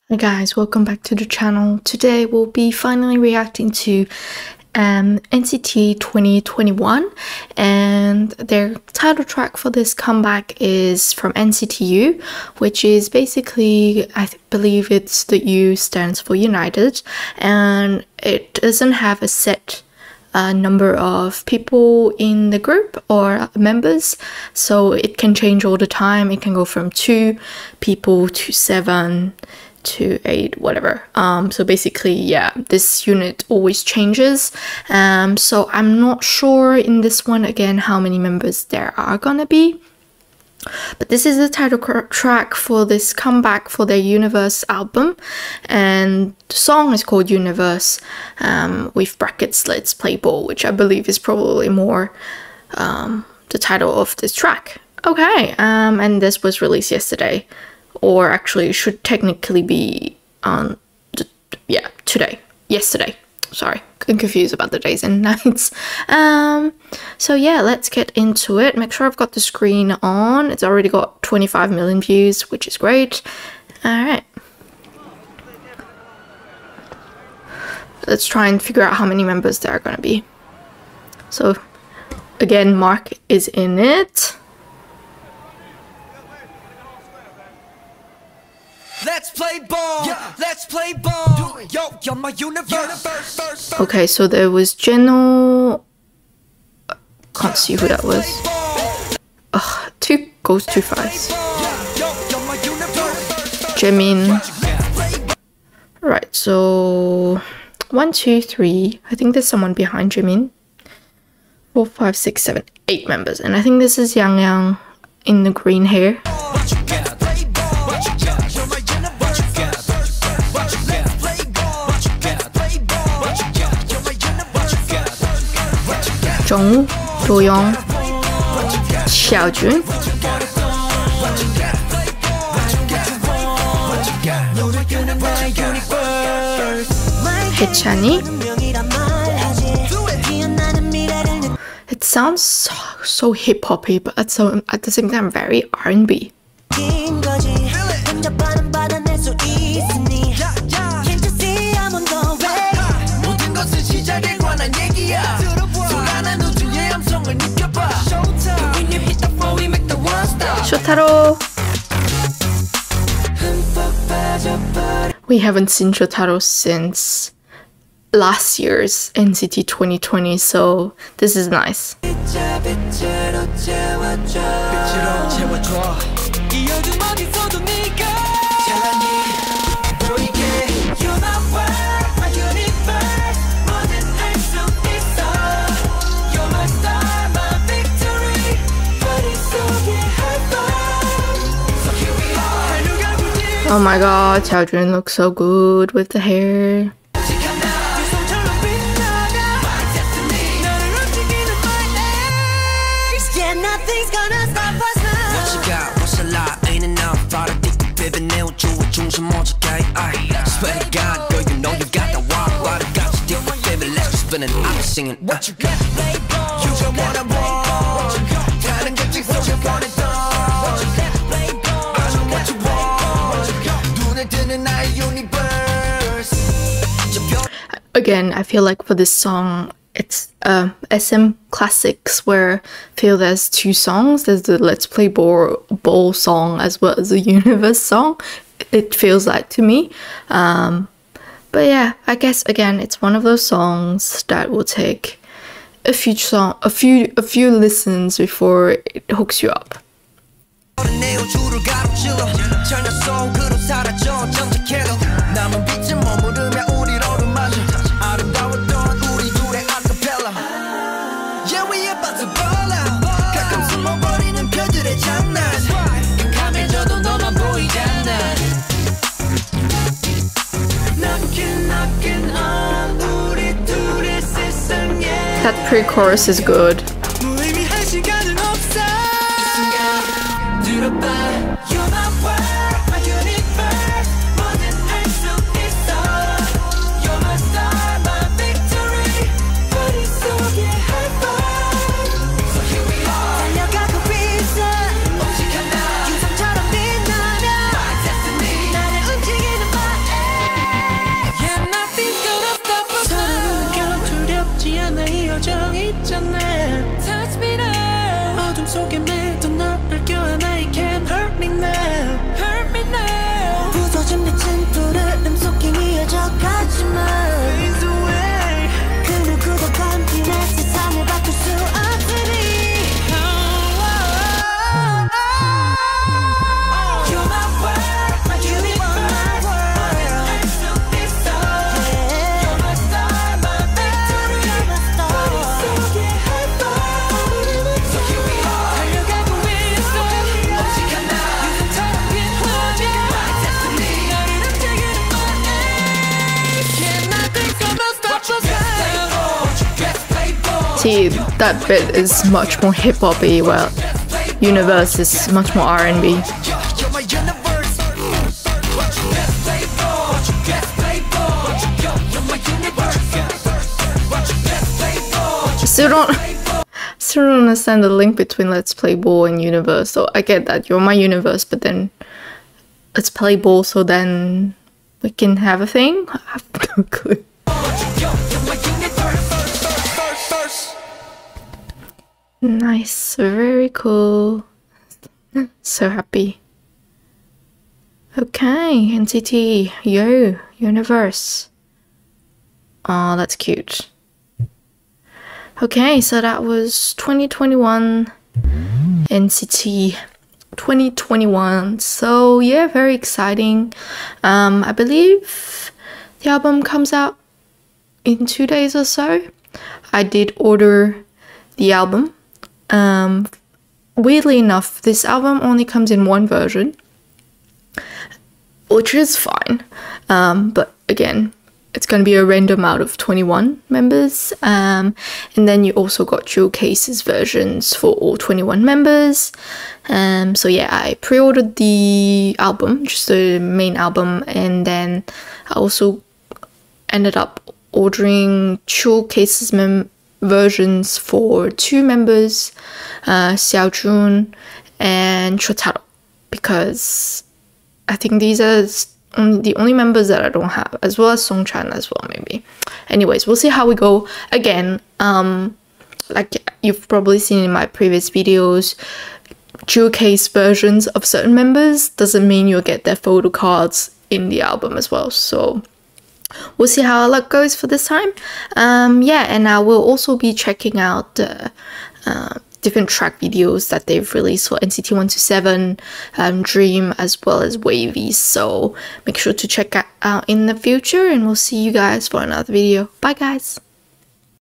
Hi guys, welcome back to the channel. Today we'll be finally reacting to NCT 2021, and their title track for this comeback is from NCT U, which is basically, I believe it's the U stands for United, and it doesn't have a set number of people in the group or members, so it can change all the time. It can go from 2 people to 7 to 8, whatever. So basically, yeah, this unit always changes. So I'm not sure in this one again how many members there are gonna be. But this is the title track for this comeback for their Universe album, and the song is called Universe, with brackets Let's Play Ball, which I believe is probably more the title of this track. Okay, and this was released yesterday, or actually it should technically be on yesterday. Sorry, I'm confused about the days and nights. So yeah, let's get into it. Make sure I've got the screen on. It's already got 25 million views, which is great. Alright. Let's try and figure out how many members there are gonna be. So again, Mark is in it. Let's play ball. Yeah. Let's play ball. Yo, you're my universe. Okay, so there was Jeno. Can't see who that was. Ugh, goes too fast. Jimin. Right, so 1, 2, 3. I think there's someone behind Jimin. 4, 5, 6, 7, 8 members, and I think this is Yang Yang in the green hair. Jung, Do-young, Xiaojun, Haechani. It sounds so hip-hoppy, but at the same time very R&B. Shotaro. We haven't seen Shotaro since last year's NCT 2020, so this is nice. Oh my god, Xiaojun looks so good with the hair. Again, I feel like for this song, it's SM classics where I feel there's 2 songs. There's the Let's Play Ball song as well as the Universe song. It feels like to me. But yeah, I guess again, it's one of those songs that will take a few listens before it hooks you up. That pre-chorus is good. NCT, that bit is much more hip-hoppy, while Universe is much more R&B. You're my universe. Best playboy. Best playboy. You're my universe. Best playboy. Still don't understand the link between Let's Play Ball and Universe. So I get that you're my universe, but then let's play ball so then we can have a thing? I have no clue. Nice, very cool. So happy. Okay, NCT U, Universe. Oh, that's cute. Okay, so that was 2021 NCT 2021. So yeah, very exciting. I believe the album comes out in 2 days or so. I did order the album. Weirdly enough, this album only comes in one version, which is fine. But again, it's going to be a random out of 21 members. And then you also got jewel cases versions for all 21 members. So yeah, I pre-ordered the album, just the main album, and then I also ended up ordering jewel cases versions for 2 members, Xiaojun and Shotaro, because I think these are the only members that I don't have, as well as Songchan as well, maybe. Anyways, we'll see how we go. Again, like you've probably seen in my previous videos, jewel case versions of certain members doesn't mean you'll get their photo cards in the album as well. So we'll see how our luck goes for this time. Yeah, and I will also be checking out different track videos that they've released for NCT 127, Dream, as well as Wavy. So make sure to check that out in the future, and we'll see you guys for another video. Bye guys!